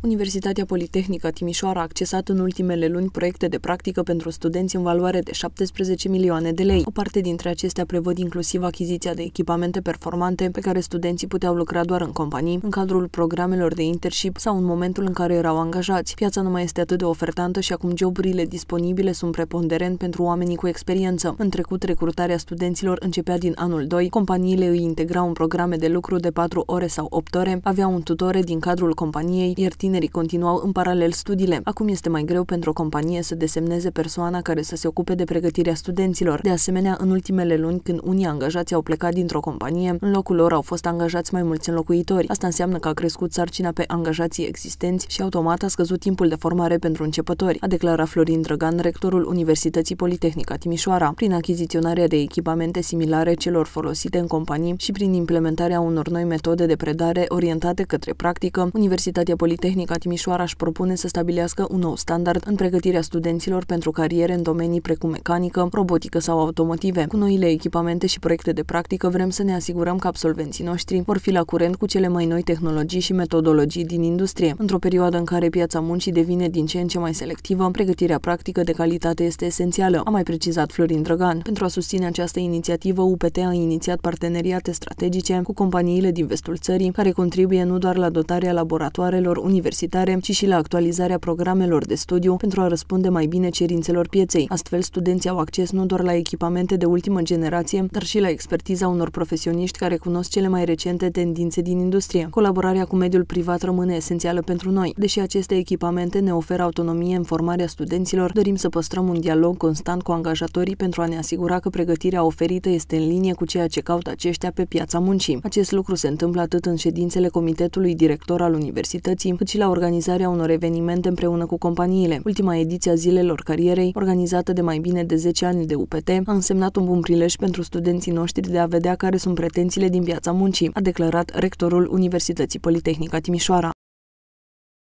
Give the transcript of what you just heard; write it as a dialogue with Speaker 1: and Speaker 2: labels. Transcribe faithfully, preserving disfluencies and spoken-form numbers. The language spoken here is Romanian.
Speaker 1: Universitatea Politehnică Timișoara a accesat în ultimele luni proiecte de practică pentru studenți în valoare de șaptesprezece milioane de lei. O parte dintre acestea prevăd inclusiv achiziția de echipamente performante pe care studenții puteau lucra doar în companii, în cadrul programelor de internship sau în momentul în care erau angajați. Piața nu mai este atât de ofertantă și acum joburile disponibile sunt preponderent pentru oamenii cu experiență. În trecut, recrutarea studenților începea din anul doi, companiile îi integrau în programe de lucru de patru ore sau opt ore, aveau un tutore din cadrul companiei, iar tinerii continuau în paralel studiile. Acum este mai greu pentru o companie să desemneze persoana care să se ocupe de pregătirea studenților. De asemenea, în ultimele luni, când unii angajați au plecat dintr-o companie, în locul lor au fost angajați mai mulți înlocuitori. Asta înseamnă că a crescut sarcina pe angajații existenți și automat a scăzut timpul de formare pentru începători, a declarat Florin Drăgan, rectorul Universității Politehnică Timișoara. Prin achiziționarea de echipamente similare celor folosite în companii și prin implementarea unor noi metode de predare orientate către practică, Universitatea Politehnică Timișoara își propune să stabilească un nou standard în pregătirea studenților pentru cariere în domenii precum mecanică, robotică sau automotive. Cu noile echipamente și proiecte de practică vrem să ne asigurăm că absolvenții noștri vor fi la curent cu cele mai noi tehnologii și metodologii din industrie. Într-o perioadă în care piața muncii devine din ce în ce mai selectivă, pregătirea practică de calitate este esențială, a mai precizat Florin Drăgan. Pentru a susține această inițiativă, U P T a inițiat parteneriate strategice cu companiile din vestul țării, care contribuie nu doar la dotarea laboratoarelor universitare, ci și la actualizarea programelor de studiu pentru a răspunde mai bine cerințelor pieței. Astfel, studenții au acces nu doar la echipamente de ultimă generație, dar și la expertiza unor profesioniști care cunosc cele mai recente tendințe din industrie. Colaborarea cu mediul privat rămâne esențială pentru noi. Deși aceste echipamente ne oferă autonomie în formarea studenților, dorim să păstrăm un dialog constant cu angajatorii pentru a ne asigura că pregătirea oferită este în linie cu ceea ce caută aceștia pe piața muncii. Acest lucru se întâmplă atât în ședințele comitetului director al universității, cât și la organizarea unor evenimente împreună cu companiile. Ultima ediție a Zilelor Carierei, organizată de mai bine de zece ani de U P T, a însemnat un bun prilej pentru studenții noștri de a vedea care sunt pretențiile din piața muncii, a declarat rectorul Universității Politehnică Timișoara.